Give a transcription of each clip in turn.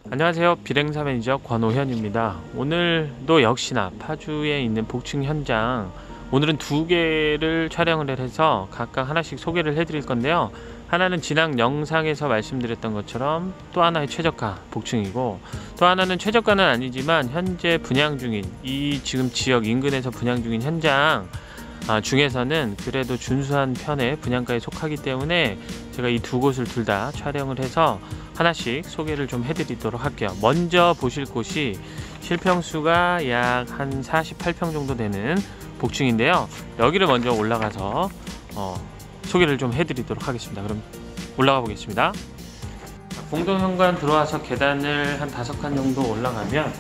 안녕하세요. 비행사 매니저 권오현입니다. 오늘도 역시나 파주에 있는 복층 현장, 오늘은 두 개를 촬영을 해서 각각 하나씩 소개를 해드릴 건데요. 하나는 지난 영상에서 말씀드렸던 것처럼 또 하나의 최저가 복층이고, 또 하나는 최저가는 아니지만 현재 분양 중인, 이 지금 지역 인근에서 분양 중인 현장 중에서는 그래도 준수한 편의 분양가에 속하기 때문에 제가 이 두 곳을 둘 다 촬영을 해서 하나씩 소개를 좀 해드리도록 할게요. 먼저 보실 곳이 실평수가 약 한 48평 정도 되는 복층인데요. 여기를 먼저 올라가서 소개를 좀 해드리도록 하겠습니다. 그럼 올라가 보겠습니다. 공동현관 들어와서 계단을 한 5칸 정도 올라가면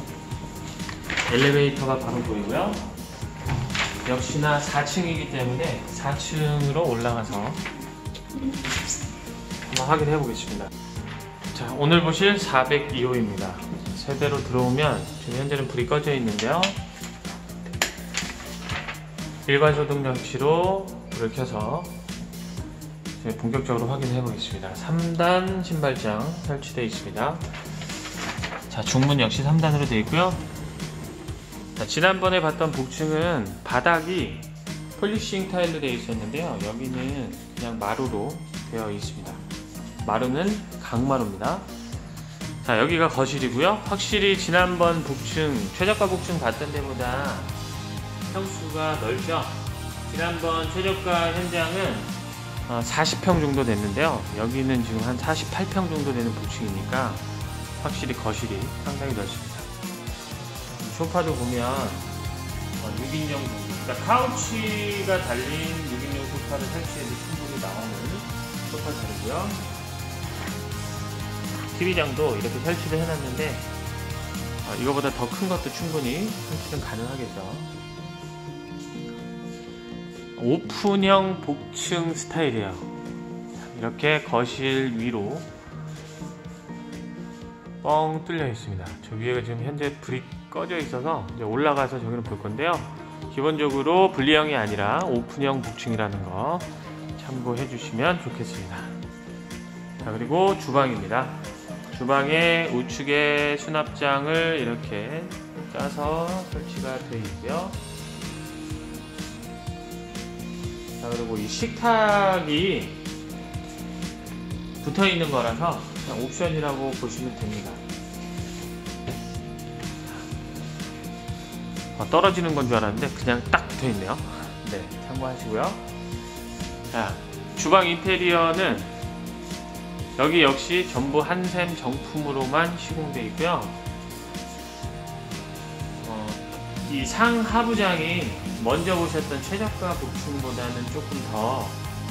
엘리베이터가 바로 보이고요. 역시나 4층이기 때문에 4층으로 올라가서 한번 확인해 보겠습니다. 자, 오늘 보실 402호입니다. 세대로 들어오면 지금 현재는 불이 꺼져 있는데요. 일괄 소등 장치로 불을 켜서 본격적으로 확인해 보겠습니다. 3단 신발장 설치되어 있습니다. 자, 중문 역시 3단으로 되어 있고요. 자, 지난번에 봤던 복층은 바닥이 폴리싱 타일로 되어 있었는데요. 여기는 그냥 마루로 되어 있습니다. 마루는 강마루입니다. 자, 여기가 거실이고요. 확실히 지난번 복층, 최저가 복층 봤던 데보다 평수가 넓죠. 지난번 최저가 현장은 40평 정도 됐는데요. 여기는 지금 한 48평 정도 되는 복층이니까 확실히 거실이 상당히 넓습니다. 소파도 보면 6인용 정도, 그러니까 카우치가 달린 6인용 소파를 설치해도 충분히 나오는 소파 자리고요. TV장도 이렇게 설치를 해놨는데 이거보다 더 큰 것도 충분히 설치는 가능하겠죠. 오픈형 복층 스타일이에요. 이렇게 거실 위로 뻥 뚫려 있습니다. 저 위에가 지금 현재 불이 꺼져 있어서 이제 올라가서 저기는 볼 건데요. 기본적으로 분리형이 아니라 오픈형 복층이라는 거 참고해 주시면 좋겠습니다. 자, 그리고 주방입니다. 주방에 우측에 수납장을 이렇게 짜서 설치가 되어 있고요. 자, 그리고 이 식탁이 붙어 있는 거라서 그냥 옵션이라고 보시면 됩니다. 떨어지는 건 줄 알았는데 그냥 딱 붙어 있네요. 네, 참고하시고요. 자, 주방 인테리어는 여기 역시 전부 한샘 정품으로만 시공되어 있고요. 이 상하부장이 먼저 보셨던 최저가 복층보다는 조금 더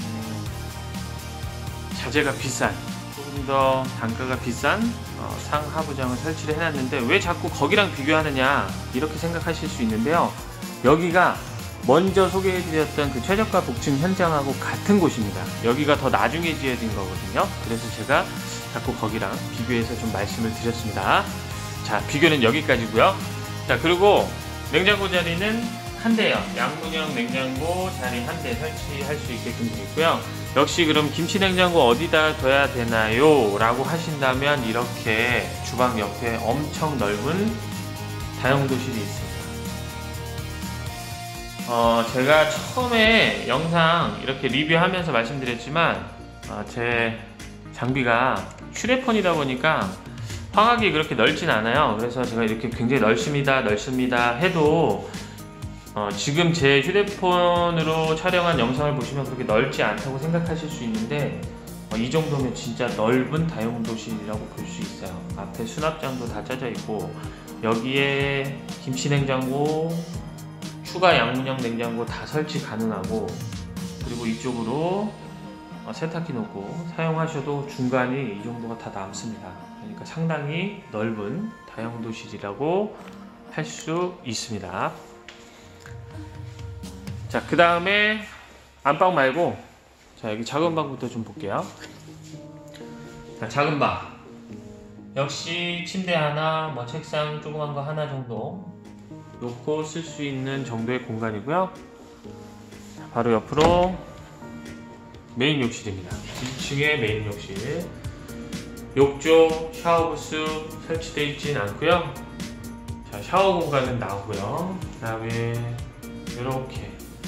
자재가 비싼, 조금 더 단가가 비싼 상하부장을 설치를 해놨는데 왜 자꾸 거기랑 비교하느냐 이렇게 생각하실 수 있는데요. 여기가 먼저 소개해드렸던 그 최저가 복층 현장하고 같은 곳입니다. 여기가 더 나중에 지어진 거거든요. 그래서 제가 자꾸 거기랑 비교해서 좀 말씀을 드렸습니다. 자, 비교는 여기까지고요. 자, 그리고 냉장고 자리는 한 대요. 양문형 냉장고 자리 한 대 설치할 수 있게끔 되어 있고요. 역시 그럼 김치 냉장고 어디다 둬야 되나요? 라고 하신다면 이렇게 주방 옆에 엄청 넓은 다용도실이 있습니다. 제가 처음에 영상 이렇게 리뷰하면서 말씀드렸지만 제 장비가 휴대폰이다 보니까 화각이 그렇게 넓진 않아요. 그래서 제가 이렇게 굉장히 넓습니다 해도 지금 제 휴대폰으로 촬영한 영상을 보시면 그렇게 넓지 않다고 생각하실 수 있는데 이 정도면 진짜 넓은 다용도실이라고 볼 수 있어요. 앞에 수납장도 다 짜져 있고 여기에 김치냉장고, 추가 양문형 냉장고 다 설치 가능하고, 그리고 이쪽으로 세탁기 놓고 사용하셔도 중간이 이 정도가 다 남습니다. 그러니까 상당히 넓은 다용도실이라고 할 수 있습니다. 자, 그 다음에 안방 말고 자, 여기 작은 방부터 좀 볼게요. 자, 작은 방 역시 침대 하나, 뭐 책상 조그만 거 하나 정도 놓고 쓸 수 있는 정도의 공간이고요. 바로 옆으로 메인 욕실입니다. 1층의 메인 욕실. 욕조, 샤워부스 설치되어 있진 않고요. 자, 샤워 공간은 나오고요. 그 다음에 이렇게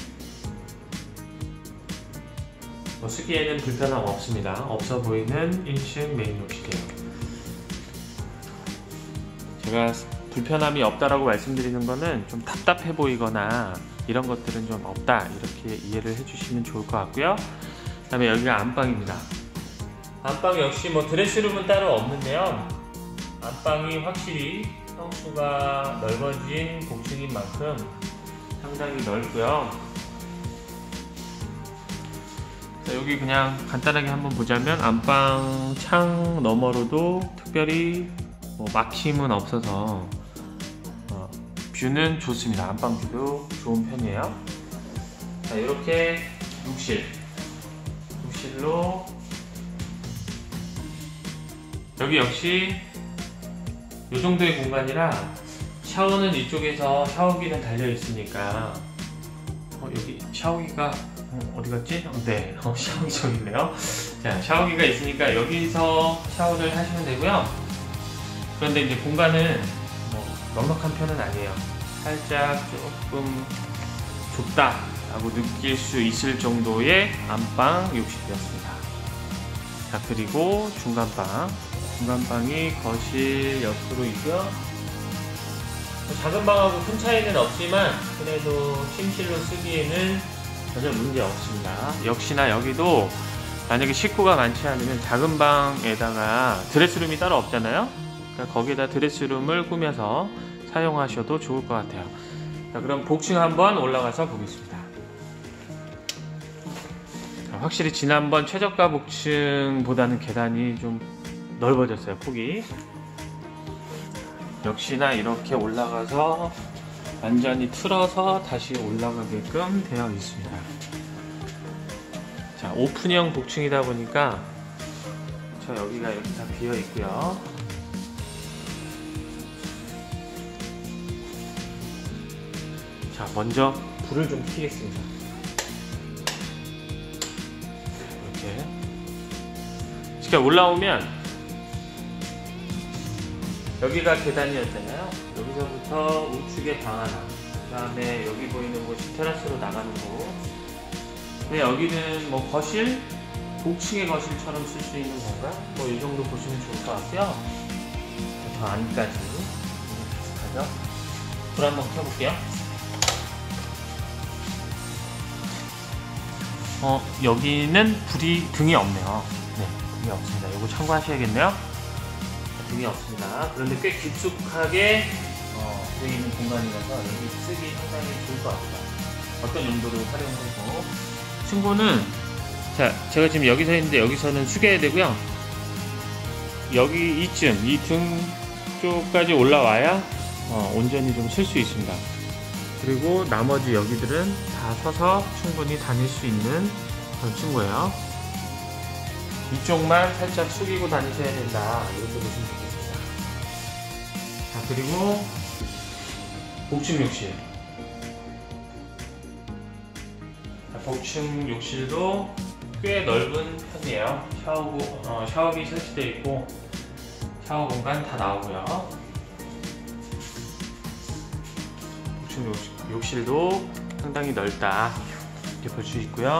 쓰기에는 불편함 없습니다. 없어 보이는 1층 메인 욕실이에요. 제가 불편함이 없다라고 말씀드리는 거는 좀 답답해 보이거나 이런 것들은 좀 없다 이렇게 이해를 해주시면 좋을 것 같고요. 그 다음에 여기가 안방입니다. 안방 역시 드레스룸은 따로 없는데요. 안방이 확실히 평수가 넓어진 복층인 만큼 상당히 넓고요. 자, 여기 그냥 간단하게 한번 보자면 안방 창 너머로도 특별히 막힘은 없어서 뷰는 좋습니다. 안방 뷰도 좋은 편이에요. 자, 이렇게 욕실로 여기 역시 이 정도의 공간이라 샤워는 이쪽에서 샤워기는 달려 있으니까 여기 샤워기가 어디 갔지? 네, 샤워기 저기 있네요. 자, 샤워기가 있으니까 여기서 샤워를 하시면 되고요. 그런데 이제 공간은 넉넉한 편은 아니에요. 살짝 조금 좁다라고 느낄 수 있을 정도의 안방 욕실이었습니다. 자, 그리고 중간방이 거실 옆으로 있고요. 작은 방하고 큰 차이는 없지만 그래도 침실로 쓰기에는 전혀 문제 없습니다. 역시나 여기도 만약에 식구가 많지 않으면 작은 방에다가 드레스룸이 따로 없잖아요. 그러니까 거기에다 드레스룸을 꾸며서 사용하셔도 좋을 것 같아요. 자, 그럼 복층 한번 올라가서 보겠습니다. 자, 확실히 지난번 최저가 복층보다는 계단이 좀 넓어졌어요. 폭이. 역시나 이렇게 올라가서 완전히 틀어서 다시 올라가게끔 되어 있습니다. 자, 오픈형 복층이다 보니까 여기가 이렇게 다 비어 있고요. 자, 먼저 불을 좀 켜겠습니다. 이렇게. 이렇게 올라오면 여기가 계단이었잖아요. 여기서부터 우측에 방 하나, 그 다음에 여기 보이는 곳이 테라스로 나가는 곳. 근데 여기는 거실, 복층의 거실처럼 쓸 수 있는 건가? 이 정도 보시면 좋을 것 같고요. 더 안까지 비슷하죠? 불 한번 켜볼게요. 여기는 등이 없네요. 네, 등이 없습니다. 이거 참고하셔야겠네요. 등이 없습니다. 그런데 꽤 깊숙하게 되어 있는 공간이라서 여기 쓰기 상당히 좋을 것 같아요. 어떤 용도로 활용하고. 층고는 제가 지금 여기 서 있는데 여기서는 숙여야 되고요. 여기 이쯤 이 등 쪽까지 올라와야 온전히 좀 쓸 수 있습니다. 그리고 나머지 여기들은 다 서서 충분히 다닐 수 있는 그런 층고예요. 이쪽만 살짝 숙이고 다니셔야 된다, 이렇게 보시면 되겠습니다. 자, 그리고 복층 욕실. 자, 복층 욕실도 꽤 넓은 편이에요. 샤워기 설치되어 있고 샤워 공간 다 나오고요. 복층 욕실도 상당히 넓다, 이렇게 볼 수 있고요.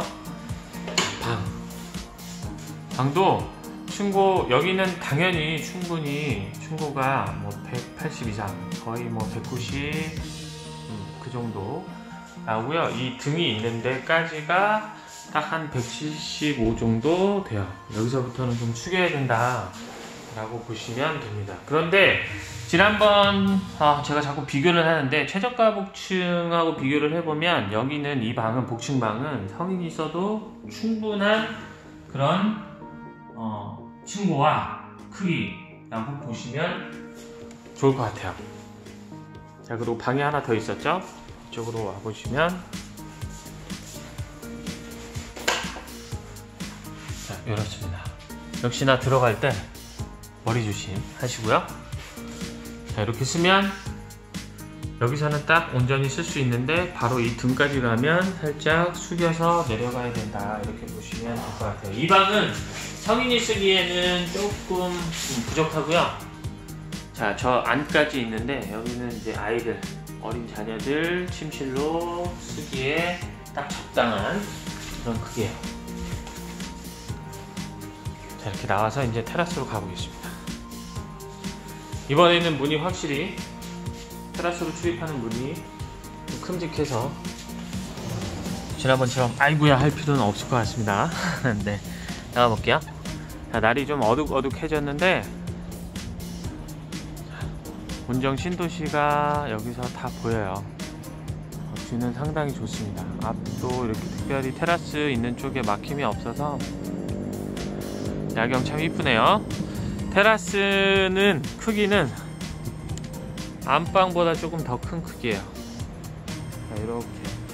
방도 층고, 여기는 당연히 충분히 층고가 180 이상, 거의 190 그 정도 나오고요. 이 등이 있는 데까지가 딱 한 175 정도 돼요. 여기서부터는 좀 숙여야 된다 라고 보시면 됩니다. 그런데 지난번 제가 자꾸 비교를 하는데 최저가 복층하고 비교를 해보면 여기는 이 방은, 복층방은 성인이 써도 충분한 그런 층고와 크기라고 보시면 좋을 것 같아요. 자, 그리고 방이 하나 더 있었죠? 이쪽으로 와보시면, 자, 이렇습니다. 역시나 들어갈 때 머리 조심 하시고요. 자, 이렇게 쓰면 여기서는 딱 온전히 쓸 수 있는데 바로 이 등까지 가면 살짝 숙여서 내려가야 된다, 이렇게 보시면 될 것 같아요. 이 방은 성인이 쓰기에는 조금 부족하고요. 자, 저 안까지 있는데 여기는 이제 아이들, 어린 자녀들 침실로 쓰기에 딱 적당한 그런 크기예요. 자, 이렇게 나와서 이제 테라스로 가보겠습니다. 이번에는 문이 확실히 테라스로 출입하는 문이 좀 큼직해서 지난번처럼 아이고야 할 필요는 없을 것 같습니다. 네, 나가볼게요. 자, 날이 좀 어둑어둑해졌는데 문정 신도시가 여기서 다 보여요. 뷰는 상당히 좋습니다. 앞도 이렇게 특별히 테라스 있는 쪽에 막힘이 없어서 야경 참 이쁘네요. 테라스는 크기는 안방보다 조금 더 큰 크기예요. 자, 이렇게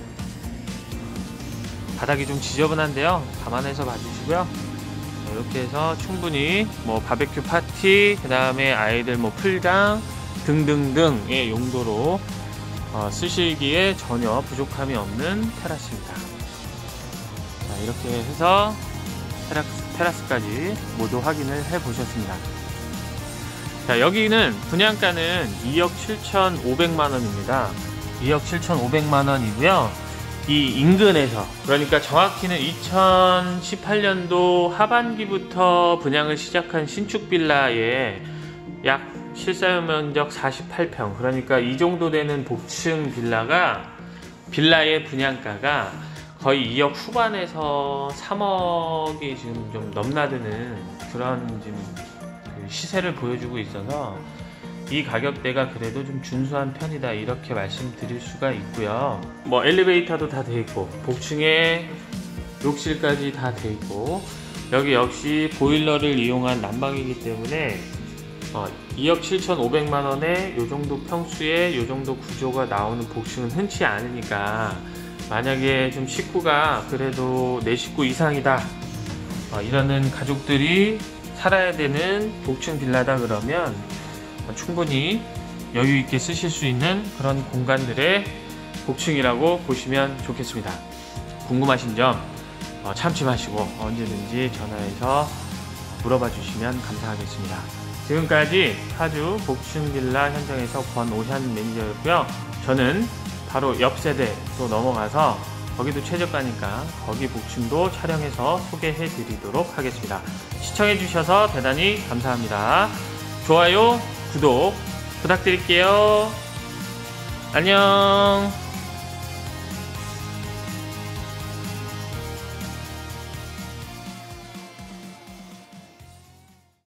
바닥이 좀 지저분한데요, 감안해서 봐주시고요. 자, 이렇게 해서 충분히 뭐 바베큐 파티, 그 다음에 아이들 뭐 풀장 등등등의 용도로 쓰시기에 전혀 부족함이 없는 테라스입니다. 자, 이렇게 해서 테라스까지 모두 확인을 해 보셨습니다. 자, 여기는 분양가는 2억 7,500만원입니다. 2억 7,500만원이고요. 이 인근에서, 그러니까 정확히는 2018년도 하반기부터 분양을 시작한 신축 빌라에 약 실사용 면적 48평, 그러니까 이 정도 되는 복층 빌라의 분양가가 거의 2억 후반에서 3억이 지금 좀 넘나드는 그런 지금 시세를 보여주고 있어서 이 가격대가 그래도 좀 준수한 편이다, 이렇게 말씀드릴 수가 있고요. 뭐 엘리베이터도 다 돼 있고 복층에 욕실까지 다 돼 있고, 여기 역시 보일러를 이용한 난방이기 때문에 2억 7,500만원에 요정도 평수에 요정도 구조가 나오는 복층은 흔치 않으니까, 만약에 좀 식구가 그래도 4식구 이상이다, 이러는 가족들이 살아야 되는 복층 빌라다 그러면 충분히 여유있게 쓰실 수 있는 그런 공간들의 복층이라고 보시면 좋겠습니다. 궁금하신 점 참지 마시고 언제든지 전화해서 물어봐 주시면 감사하겠습니다. 지금까지 파주 복층 빌라 현장에서 권오현 매니저였고요. 저는 바로 옆 세대로 넘어가서 거기도 최저가니까 거기 복층도 촬영해서 소개해 드리도록 하겠습니다. 시청해 주셔서 대단히 감사합니다. 좋아요, 구독 부탁드릴게요. 안녕.